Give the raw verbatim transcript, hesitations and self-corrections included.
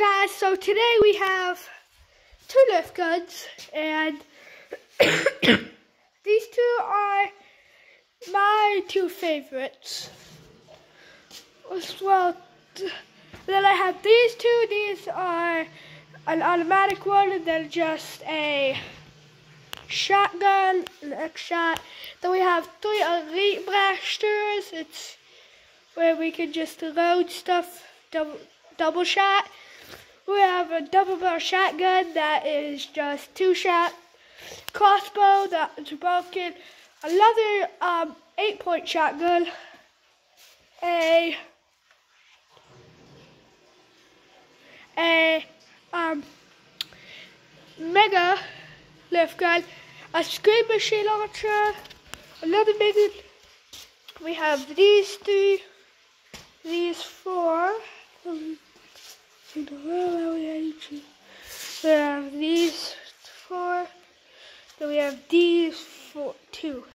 guys, so today we have two Nerf guns, and these two are my two favorites. As well, then I have these two. These are an automatic one, and then just a shotgun, an X-Shot. Then we have three Elite Blasters. It's where we can just load stuff, double, double shot. We have a double barrel shotgun that is just two shot. Crossbow that's broken. Another um, eight point shotgun. A a um, mega Nerf gun. A screen machine launcher. Another mega. We have these three. These four. Um, we have these four. Then we have these four, two.